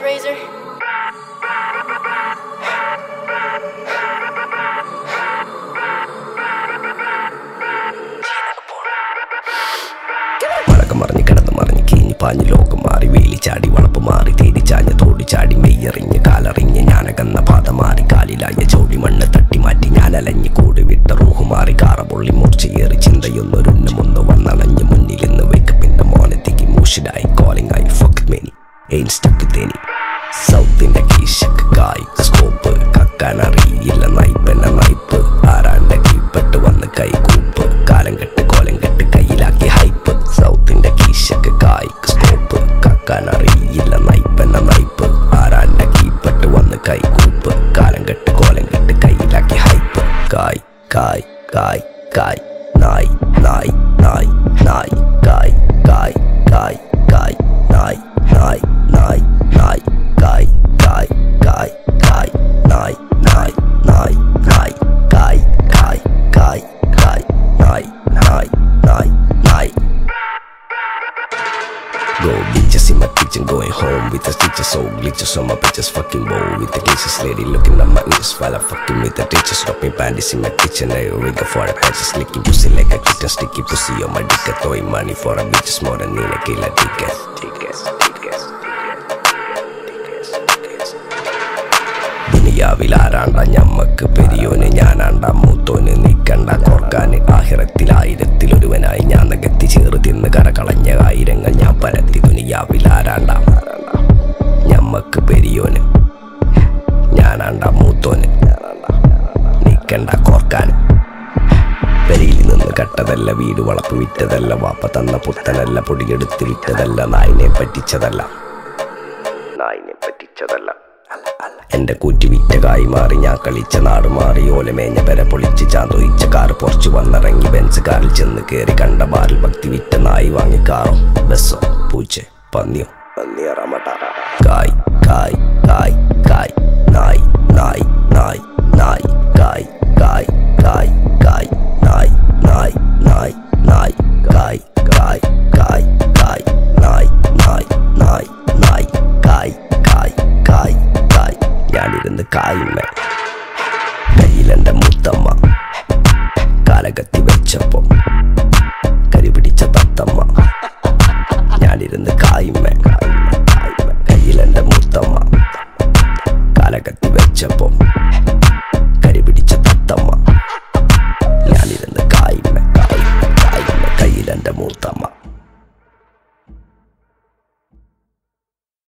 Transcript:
razor. മറഞ്ഞ് കിടന്ന് മറിഞ്ഞ് കീഞ്ഞ് പാഞ്ഞ് ലോകം മാറി വേലി ചാടി വളപ്പ് മാറി തേടി ചാഞ്ഞ് തോടി ചാടി മെയ്യറിഞ്ഞ് കാലറിഞ്ഞ് ഞാനകന്ന പാത മാറി കാലിലായ ചോടി മണ്ണ് തട്ടി മാറ്റി ഞാൻ അലഞ്ഞ് കൂടി വിട്ട റൂഹ് മാറി കാറ പൊള്ളി മൂർച്ചയേറി ചിന്തയൊന്നൊരുന്നമൊന്ന് വന്നണഞ്ഞ് മുന്നിലിന്ന് വേക്കപ്പിന്റെ മോനത്തേക്ക് മൂഷിലായി കോളിംഗ് ആയി ഫക്ക് മെനി എയിൻ സ്റ്റക്ക് തേനി സൗത്തിന്റെ കീശക്ക് കായ് സ്കോപ്പ് കക്കാനറിയില്ല നയിപ്പെന്ന നയിപ്പ് ആരാന്റെ കീപ്പെട്ട് വന്ന് കൈകൂപ്പ് കാലം കെട്ട് കോലം കെട്ട് കയ്യിലാക്കി ഹൈപ്പ് സൗത്തിന്റെ കീശക്ക് കായ് സ്കോപ്പ് കക്കാനറിയില്ല നയിപ്പെന്ന നയിപ്പ് ആരാന്റെ കീപ്പെട്ട് വന്ന് കൈകൂപ്പ് കാലം കെട്ട് കോലം കെട്ട് കയ്യിലാക്കി ഹൈപ്പ് കായ് കായ് കായ് കായ് നായ് നായ് നായ് നായ് കായ് കായ് കായ് കായ് നായ് നായ് നായ് നായ് കായ് കായ് കായ് കായ് നായ് നായ് നായ് നായ് കായ് കായ് കായ് കായ് നായ് നായ് നായ് നായ്. Go bitches in my kitchen, going home with the teachers, so glitches on my bitches fucking bow with the cases, lady looking at my ears while I'm fucking with the teachers, dropping panties in my kitchen, I rig for the patches, licking pussy like a kitten, sticky pussy on my dick, throwing money for a bitches more than in a killer tickets. ദുനിയാവിലാരാണ്ട ഞമ്മക്ക് പെരിയോന് ഞാനാണ്ട മൂത്തോന് നിക്കണ്ട കോർക്കാന് ആഹിറത്തിലായിരത്തിലൊരുവനായി ഞാൻ നകത്തി ചേറ് തിന്ന് കരകളഞ്ഞ ആയിരങ്ങൾ ഞാൻ പരത്തി ദുനിയാവിലാരാണ്ട ഞമ്മക്ക് പെരിയോന് ഞാനാണ്ട മൂത്തോന് നിക്കണ്ട കോർക്കാന് പെരിയിൽ നിന്ന് കട്ടതല്ല വീട് വളപ്പ് വിറ്റതല്ല വാപ്പ തന്ന പുത്തനല്ല പൊടിയെടുത്ത് വിറ്റതല്ല നായിനെ പറ്റിച്ചതല്ല എന്റെ കൂറ്റി വിറ്റ കായി മാറി ഞാൻ കളിച്ച നാട് മാറി ഓലമേഞ്ഞ പെര പൊളിച്ച് ചാന്തൊയിച്ച കാറ് പൊറച്ചു വന്നിറങ്ങി ബെൻസ് കാറിൽ ചെന്ന് കയറി കണ്ട ബാറിൽ ഭക്തി വിറ്റ നായി വാങ്ങി കാറോ ബസ്സോ പൂച്ച പന്നിയോ കായ് കായ് കായ് കായ് നായ് നായ് നായ് നായ് കായ് കായ് കായ് കായ് നായ് നായ് നായ് നായ് കായ് കായ് കായ് കായ് നായ് നായ് നായ് നായ് കായ് കായ് കായ് കായ് ഞാനിരുന്ന് കായുമ്മ കയ്യിലെന്റെ മുത്തമ്മ കാലകത്തി വെച്ചപ്പോ കരിപിടിച്ച തത്തമ്മ ഞാനിരുന്ന് കായുമ്മ കയ്യിലെന്റെ മുത്തമ്മ കാലകത്തി വെച്ചപ്പോ കരിപിടിച്ച തത്തമ്മ ഞാനിരുന്ന് കായുമ്മ കയ്യിലെന്റെ മുത്തമ്മ.